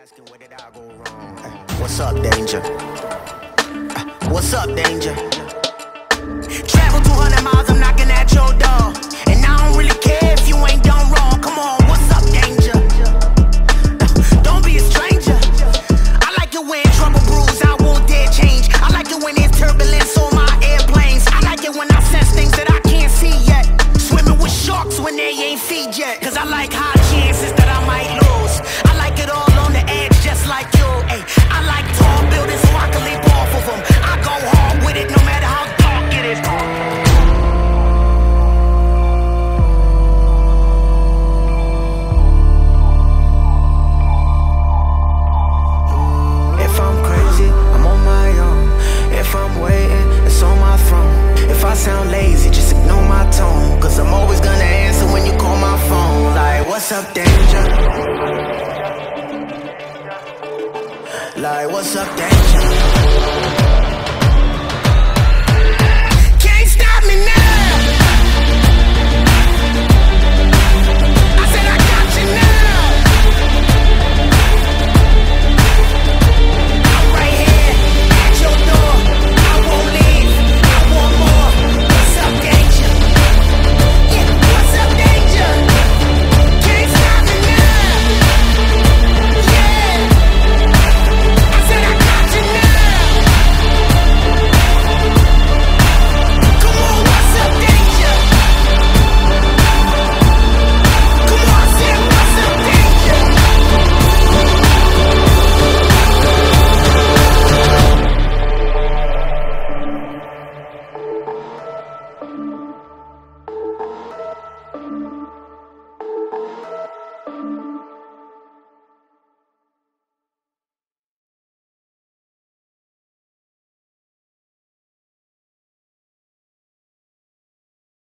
asking where did I go wrong? What's up, danger? What's up, danger? Travel 200 miles, I'm knocking at your door, and I don't really care if you ain't done wrong. Come on, what's up, danger? Don't be a stranger. I like it when trouble brews, I won't dare change. I like it when there's turbulence on my airplanes. I like it when I sense things that I can't see yet. Swimming with sharks when they ain't feed yet. Cause I like high chances that I might lose. I like it all on the edge just like you. Ay, I like tall buildings so I can leap off of them. I go hard with it no matter how dark it is. If I'm crazy, I'm on my own. If I'm waiting, it's on my throne. If I sound lazy, just ignore my tone. Cause I'm always gonna answer when you call my phone. Like, what's up, danger? Like, what's up, danger?